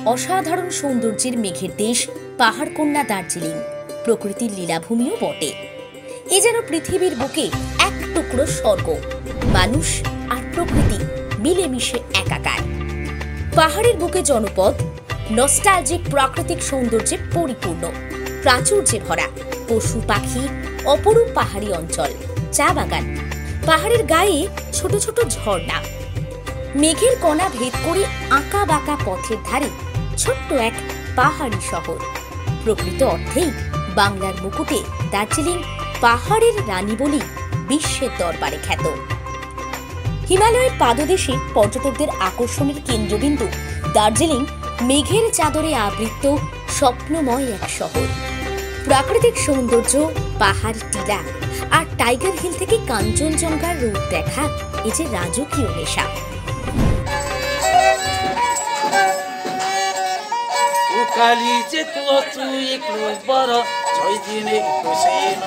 অসাধারণ সৌন্দর্যের মেঘের দেশ পাহাড়কন্যা দার্জিলিং প্রকৃতির লীলাভূমিও বটে। এ যেন পৃথিবীর বুকে এক টুকরো স্বর্গ, মানুষ আর প্রকৃতি মিলেমিশে একাকার। পাহাড়ের বুকে জনপদ নস্টালজিক প্রাকৃতিক সৌন্দর্যে পরিপূর্ণ, প্রাচুর্যে ভরা পশু পাখি, অপরূপ পাহাড়ি অঞ্চল, চা বাগান, পাহাড়ের গায়ে ছোট ছোট ঝর্ণা, মেঘের কণা ভেদ করে আঁকা বাঁকা পথের ধারে ছোট্ট এক পাহাড়ি শহর। প্রকৃত অর্থেই বাংলার মুকুটে দার্জিলিং পাহাড়ের রানী বলি বিশ্বের দরবারে খ্যাত। হিমালয়ের পাদদেশে পর্যটকদের আকর্ষণের কেন্দ্রবিন্দু দার্জিলিং মেঘের চাদরে আবৃত স্বপ্নময় এক শহর। প্রাকৃতিক সৌন্দর্য, পাহাড় টিলা আর টাইগার হিল থেকে কাঞ্চনজঙ্ঘার রূপ দেখা এ যে রাজকীয় নেশা। Kali jeklo tu eklo bara choi dine kusena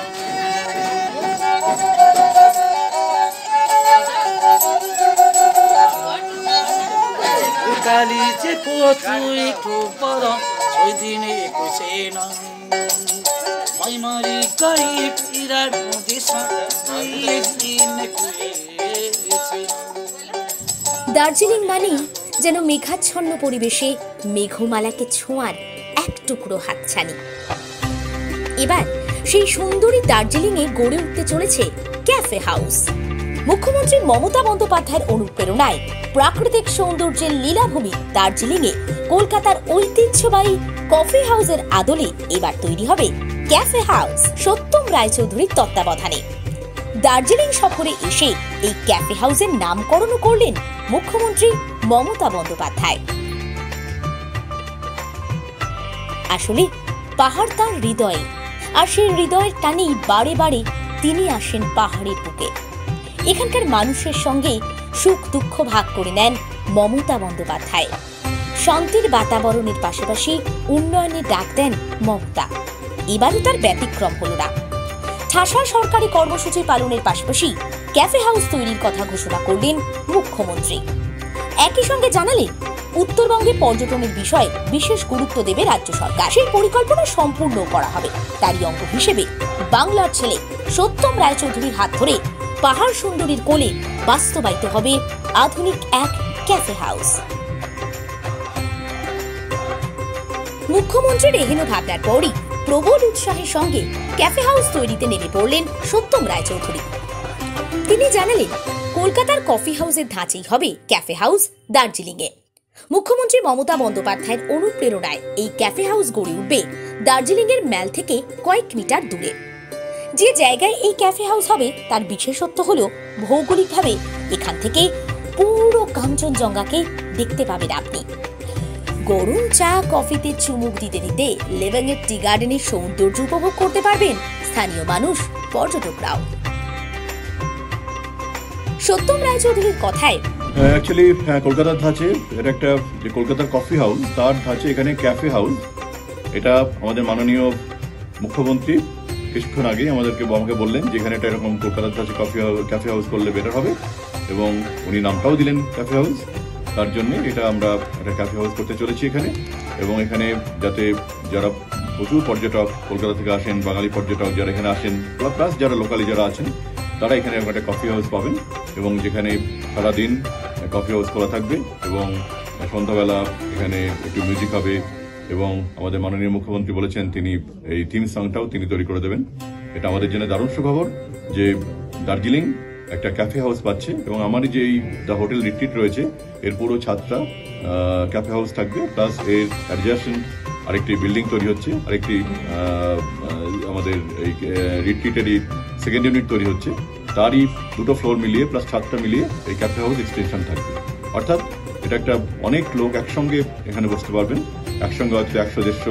Kali jeklo tu eklo bara choi dine kusena Mai mari kai pirar mudisa ai dine kusena Darjeeling মানে যেন মেঘাচ্ছন্ন পরিবেশে মেঘমালাকে ছোঁয়ার এক টুকরো হাতছানি। এবার সেই সুন্দরী দার্জিলিংয়ে গড়ে উঠতে চলেছে ক্যাফে হাউস। মুখ্যমন্ত্রী মমতা বন্দ্যোপাধ্যায়ের অনুপ্রেরণায় প্রাকৃতিক সৌন্দর্যের লীলাভূমি দার্জিলিংয়ে কলকাতার ঐতিহ্যবাহী কফি হাউসের আদলে এবার তৈরি হবে ক্যাফে হাউস সত্যম রায়চৌধুরীর তত্ত্বাবধানে। দার্জিলিং সফরে এসে এই ক্যাফে হাউসের নামকরণও করলেন মুখ্যমন্ত্রী মমতা বন্দ্যোপাধ্যায়। আসলে পাহাড় তার হৃদয়ে, আর সেই হৃদয়ের টানেই বারে বারে তিনি আসেন পাহাড়ের বুকে। এখানকার মানুষের সঙ্গে সুখ দুঃখ ভাগ করে নেন মমতা বন্দ্যোপাধ্যায়। শান্তির বাতাবরণের পাশাপাশি উন্নয়নের ডাক দেন মমতা। এবারও তার ব্যতিক্রম হল না। ঠাসা সরকারি কর্মসূচি পালনের পাশাপাশি ক্যাফে হাউস তৈরির কথা ঘোষণা করলেন মুখ্যমন্ত্রী। একই সঙ্গে জানালেন উত্তরবঙ্গে পর্যটনের বিষয়ে বিশেষ গুরুত্ব দেবে রাজ্য সরকার। সেই পরিকল্পনা সম্পূর্ণ করা হবে। তারই অঙ্গ হিসেবে বাংলার ছেলে সত্যম রায়চৌধুরীর হাত ধরে পাহাড় সুন্দরীর কোলে বাস্তবায়িত হবে আধুনিক এক ক্যাফে হাউস। মুখ্যমন্ত্রীর এহেন ভাবনার পরই প্রবল উৎসাহের সঙ্গে ক্যাফে হাউস তৈরিতে নেমে পড়লেন সত্যম রায়চৌধুরী। তিনি জানালেন কলকাতার কফি হাউসের ধাঁচেই হবে ক্যাফে হাউস দার্জিলিংয়ে। মুখ্যমন্ত্রী মমতা বন্দ্যোপাধ্যায়ের অনুপ্রেরণায় এই ক্যাফে হাউস গড়ে উঠবে দার্জিলিংয়ের ম্যাল থেকে কয়েক মিটার দূরে। যে জায়গায় এই ক্যাফে হাউস হবে তার বিশেষত্ব হলো ভৌগোলিকভাবে এখান থেকে পুরো কাঞ্চনজঙ্ঘাকে দেখতে পাবেন আপনি। গরম চা কফিতে চুমুক দিতে দিতে লেভেলের টি গার্ডেনের সৌন্দর্য উপভোগ করতে পারবেন স্থানীয় মানুষ, পর্যটকরাও। সত্যম রায়চৌধুরীর কথায় অ্যাকচুয়ালি কলকাতার ধাঁচে এটা একটা যে কলকাতার কফি হাউস তার ধাঁচে এখানে ক্যাফে হাউস, এটা আমাদের মাননীয় মুখ্যমন্ত্রী কিছুক্ষণ আগেই আমাকে বললেন যে এখানে একটা এরকম কলকাতার ধাঁচে ক্যাফে হাউস করলে বেটার হবে, এবং উনি নামটাও দিলেন ক্যাফে হাউস। তার জন্য এটা আমরা একটা ক্যাফে হাউস করতে চলেছি এখানে, এবং এখানে যাতে যারা প্রচুর পর্যটক কলকাতা থেকে আসেন, বাঙালি পর্যটক যারা এখানে আসেন, প্লাস যারা লোকালি যারা আছেন তারা এখানে একটা কফি হাউস পাবেন, এবং যেখানে সারাদিন কফি হাউস খোলা থাকবে, এবং সন্ধ্যাবেলা এখানে একটু মিউজিক হবে, এবং আমাদের মাননীয় মুখ্যমন্ত্রী বলেছেন তিনি এই থিম সংটাও তিনি তৈরি করে দেবেন। এটা আমাদের জন্য দারুণ সুখবর যে দার্জিলিং একটা ক্যাফে হাউস পাচ্ছে, এবং আমারই যে এই দ্য হোটেল রিট্রিট রয়েছে এর পুরো ছাদটা ক্যাফে হাউস থাকবে, প্লাস এর অ্যাডজাসেন্ট আরেকটি বিল্ডিং তৈরি হচ্ছে, আরেকটি আমাদের এই রিট্রিটেরই সেকেন্ড ইউনিট তৈরি হচ্ছে, তারই দুটো ফ্লোর মিলিয়ে প্লাস ছাদটা মিলিয়ে এই ক্যাফে হাউস এক্সটেনশন থাকবে। অর্থাৎ এটা একটা অনেক লোক একসঙ্গে এখানে বসতে পারবেন, একসঙ্গে হয়তো 100-150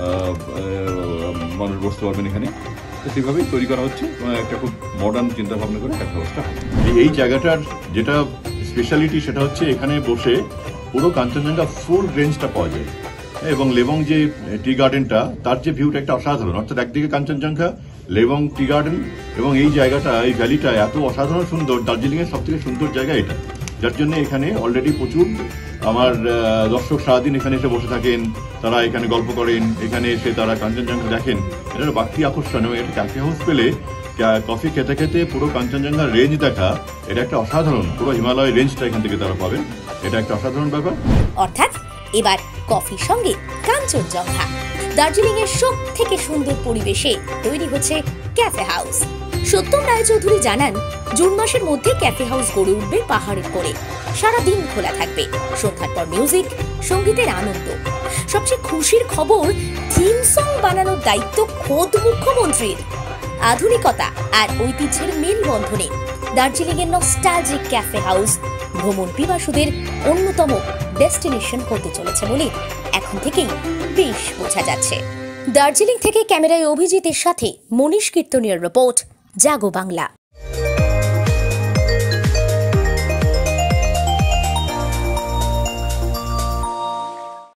মানুষ বসতে পারবেন এখানে। সেভাবেই তৈরি করা হচ্ছে, একটা খুব মডার্ন চিন্তা ভাবনা করে ক্যাফে হাউসটা। এই জায়গাটার যেটা স্পেশালিটি সেটা হচ্ছে এখানে বসে পুরো কাঞ্চনজঙ্ঘা ফুল রেঞ্জটা পাওয়া যায়, এবং লেবং যে টি গার্ডেনটা তার যে ভিউটা একটা অসাধারণ। অর্থাৎ একদিকে কাঞ্চনজঙ্ঘা, লেবং টি গার্ডেন, এবং এই জায়গাটা এই ভ্যালিটা এত অসাধারণ সুন্দর। দার্জিলিংয়ের সব থেকে সুন্দর জায়গা এটা, যার জন্য এখানে অলরেডি প্রচুর আমার দর্শক সারাদিন এখানে এসে বসে থাকেন, তারা এখানে গল্প করেন, এখানে এসে তারা কাঞ্চনজঙ্ঘা দেখেন। এটা বাড়তি আকর্ষণ, এবং একটা ক্যাফে হাউস পেলে কফি খেতে খেতে পুরো কাঞ্চনজঙ্ঘার রেঞ্জ দেখা, এটা একটা অসাধারণ, পুরো হিমালয় রেঞ্জটা এখান থেকে তারা পাবেন। এটা একটা অসাধারণ ব্যাপার। অর্থাৎ এবার কফির সঙ্গে কাঞ্চনজঙ্ঘা। দার্জিলিং এর সব থেকে সুন্দর পরিবেশে তৈরি হচ্ছে ক্যাফে হাউস। সত্যম রায়চৌধুরী জানান, জুন মাসের মধ্যে ক্যাফে হাউস গড়ে উঠবে পাহাড়ের কোলে। সারাদিন খোলা থাকবে, সন্ধ্যার পর মিউজিক, সঙ্গীতের আনন্দ। সবচেয়ে খুশির খবর, থিম সং বানানোর দায়িত্ব খোদ মুখ্যমন্ত্রীর। আধুনিকতা আর ঐতিহ্যের মেলবন্ধনে দার্জিলিং এর নস্টালজিক ক্যাফে হাউস ভ্রমণ পিপাসুদের অন্যতম ডেস্টিনেশন হতে চলেছে বলে এখন থেকেই বেশ বোঝা যাচ্ছে। দার্জিলিং থেকে ক্যামেরায় অভিজিতের সাথে মনীষ কীর্তনীয় রিপোর্ট, জাগো বাংলা।